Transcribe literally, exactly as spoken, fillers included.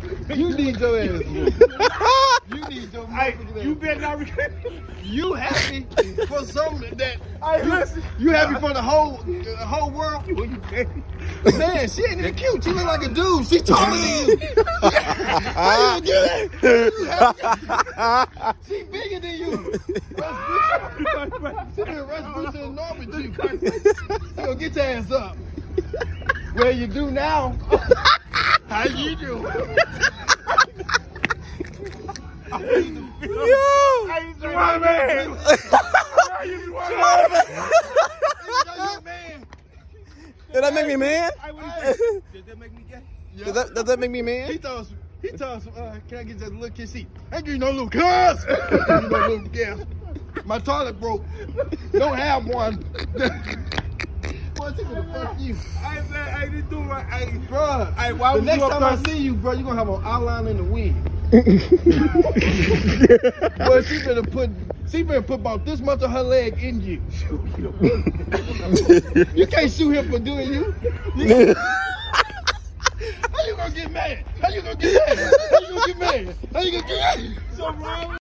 You need your ass whooped. You need your motherfucking ass. You better not regret it. You happy for something that Hey, you, listen. you happy for the whole the whole world? Man, she ain't even cute. She look like a dude. She taller than you. How you gonna get that? She bigger than you. She been Rasputin and Norman too. She gonna get your ass up. Well, you do now. How you do? Yo! Hey, he's the right man! He's the right man! Did that make me man? Hey, what do you say? Did that make me gay? Does that, does that make me man? He told us, he told us, uh, can I get just a little kiss? He, I give you no little kiss. I give you no little kiss. My toilet broke. Don't have one. Boy, she gonna fuck you. Hey, man, hey, this dude right, hey, Bruh, hey, why the was next you up time I there? see you, bro, you gonna have an outline in the wig. Boy, she better put, she better put about this much of her leg in you. You can't sue him for doing you. you How you gonna get mad? How you gonna get mad? How you gonna get mad? How you gonna get mad? So wrong.